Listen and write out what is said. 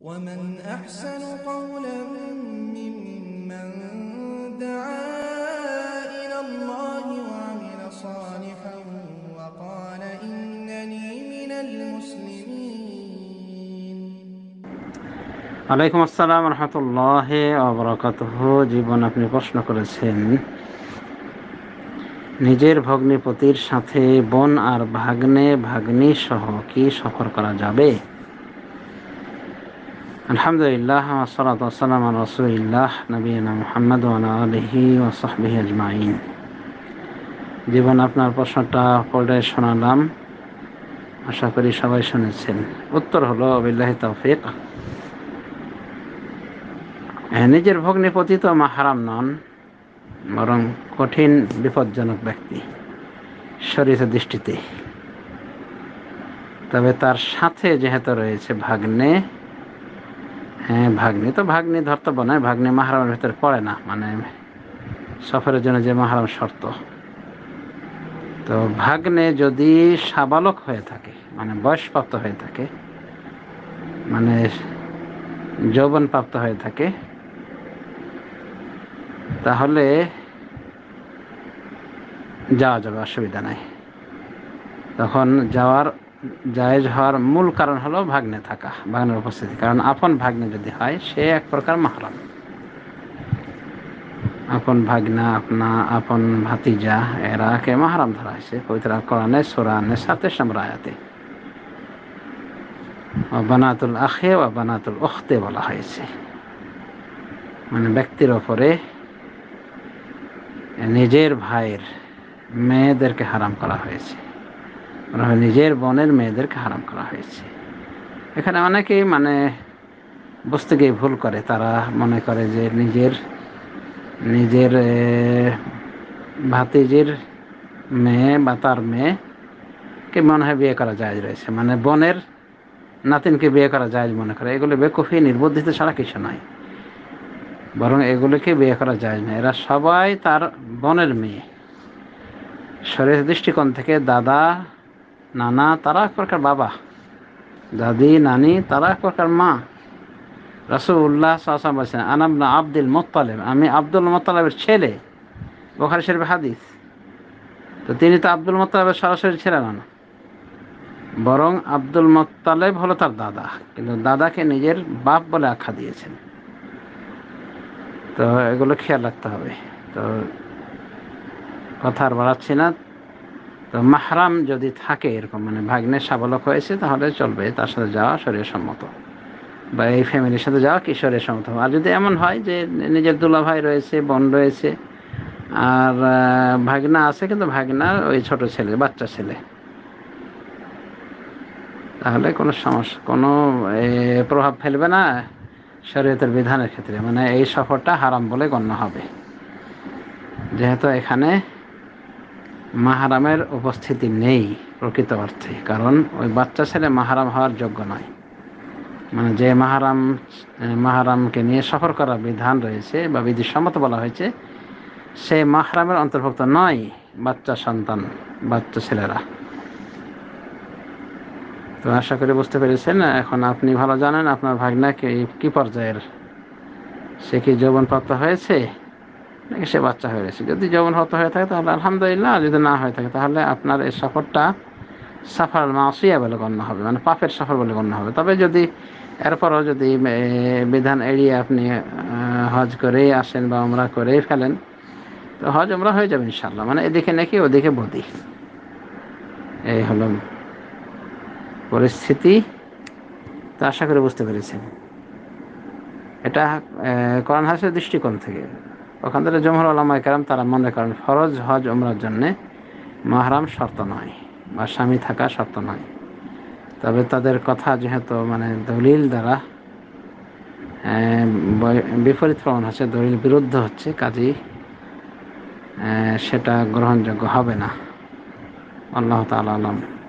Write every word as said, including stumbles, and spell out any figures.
ومن أحسن قولا ممن دعا إلى الله وعمل صالحا وقال إنني من المسلمين। আলাইকুম আসসালাম রহমতুল্লাহি ওয়া বারাকাতুহু। জীবন আপনি প্রশ্ন করেছেন, নিজের ভগ্নিপতির সাথে বোন আর ভাগ্নে ভাগ্নি সহ কি সফর করা যাবে? আলহামদুলিল্লাহ ওয়াসসালাতু ওয়াসসালামু আলা রাসূলিল্লাহ নবিয়িনা মুহাম্মদ ওয়া আলা আলিহি ওয়া সাহবিহি আজমাইন। জীবন আপনার প্রশ্নটা পড়ে শোনালাম, আশা করি সবাই শুনেছেন। উত্তর হলো বিল্লাহি তাওফিক, নিজের ভগ্নিপতি তো মাহরাম নন, বরং কঠিন বিপজ্জনক ব্যক্তি শরীয়তের দৃষ্টিতে। তবে তার সাথে যেহেতু রয়েছে ভাগ্নে, হ্যাঁ ভাগ্নি তো ভাগ্নি ধর্তব্য নয়, ভাগ্নি মাহরামের ভেতরে পড়ে না, মানে সফরের জন্য যে মাহরাম শর্ত। তো ভাগ্নে যদি সাবালক হয়ে থাকে, মানে বয়সপ্রাপ্ত হয়ে থাকে, মানে যৌবনপ্রাপ্ত হয়ে থাকে, তাহলে যাওয়া যাবে, অসুবিধা নাই। তখন যাওয়ার জায়েজ হওয়ার মূল কারণ হলো ভাগ্নে থাকা, ভাগ্নের উপস্থিতি। কারণ আপন ভাগ্নে যদি হয়, সে এক প্রকার মাহরাম। আপন ভাগনা, আপনা আপন ভাতিজা, এরাকে মাহরাম ধরা হয়েছে পবিত্র কোরআনে সূরা নিসা তেইশ নম্বর আয়াতে। বানাতুল আখে ওয়া বানাতুল উখতে বলা হয়েছে, মানে ব্যক্তির ওপরে নিজের ভাইয়ের মেয়েদেরকে হারাম করা হয়েছে, নিজের বোনের মেয়েদেরকে হারাম করা হয়েছে। এখানে অনেকেই মানে বুঝতে গিয়ে ভুল করে, তারা মনে করে যে নিজের নিজের ভাতিজির মেয়ে বা তার মেয়েকে মনে হয় বিয়ে করা জায়েজ রয়েছে, মানে বোনের নাতিনকে বিয়ে করা জায়েজ মনে করে। এগুলো বেকুফি, নির্বুদ্ধিত ছাড়া কিছু নয়, বরং এগুলোকে বিয়ে করা জায়েজ নয়। এরা সবাই তার বোনের মেয়ে। শরীয়তের দৃষ্টিকোণ থেকে দাদা নানা তারা এক প্রকার বাবা, দাদি নানি তারা এক প্রকার মা। রাসূলুল্লাহ সাল্লাল্লাহু আলাইহি ওয়াসাল্লাম বলেছেন, আনা ইবনু আব্দুল মুত্তালিব, আমি আব্দুল মুত্তালিবের ছেলে। বুখারী শরীফের হাদিস। তো তিনি তো আব্দুল মুত্তালিবের সরাসরি ছেলে না, বরং আব্দুল মুত্তালিব হলো তার দাদা, কিন্তু দাদাকে নিজের বাপ বলে আখ্যা দিয়েছেন। তো এগুলো খেয়াল রাখতে হবে। তো কথা আর বাড়াচ্ছি না। তো মাহরাম যদি থাকে এরকম, মানে ভাগ্নে সাবালক হয়েছে, তাহলে চলবে, তার সাথে যাওয়া শরীয়ত সম্মত, বা এই ফ্যামিলির সাথে যাওয়া কি শরীয়ত সম্মত। আর যদি এমন হয় যে নিজের দুলাভাই রয়েছে, বোন রয়েছে, আর ভাগনা আছে, কিন্তু ভাগনার ওই ছোট ছেলে, বাচ্চা ছেলে, তাহলে কোনো সমস্যা, কোনো প্রভাব ফেলবে না শরীয়তের বিধানের ক্ষেত্রে। মানে এই সফরটা হারাম বলে গণ্য হবে, যেহেতু এখানে মাহরামের উপস্থিতি নেই প্রকৃত অর্থে। কারণ ওই বাচ্চা ছেলে মাহরাম হওয়ার যোগ্য নয়, মানে যে মাহরাম মাহরামকে নিয়ে সফর করার বিধান রয়েছে বা বিধিসম্মত বলা হয়েছে, সে মাহরামের অন্তর্ভুক্ত নয় বাচ্চা সন্তান, বাচ্চা ছেলেরা। তো আশা করি বুঝতে পেরেছেন। এখন আপনি ভালো জানেন আপনার ভাগনাকে কি পর্যায়ের, সে কি যৌবনপ্রাপ্ত হয়েছে নাকি সে বাচ্চা হয়ে গেছে। যদি যৌবনপ্রাপ্ত হয়ে থাকে তাহলে আলহামদুলিল্লাহ, যদি না হয়ে থাকে তাহলে আপনার এই সফরটা সাফার মাসিয়া বলে গণ্য হবে, মানে পাপের সফর বলে গণ্য হবে। তবে যদি এরপরও যদি বিধান এড়িয়ে আপনি হজ করেই আসেন বা উমরা করেই ফেলেন, তো হজ উমরা হয়ে যাবে ইনশাআল্লাহ। মানে এদিকে নাকি ওদিকে বদি, এই হলো পরিস্থিতি। তো আশা করে বুঝতে পেরেছেন। এটা কোরআন হাদিসের দৃষ্টিকোণ থেকে, ওখান থেকে জমহুর উলামায়ে কেরাম তারা মনে করেন ফরজ হজ উমরার জন্যে মাহরাম শর্ত নয় বা স্বামী থাকা শর্ত নয়। তবে তাদের কথা যেহেতু মানে দলিল দ্বারা বিপরীত প্রমাণ হচ্ছে, দলিল বিরুদ্ধ হচ্ছে, কাজেই সেটা গ্রহণযোগ্য হবে না। আল্লাহ তাআলা আলাম।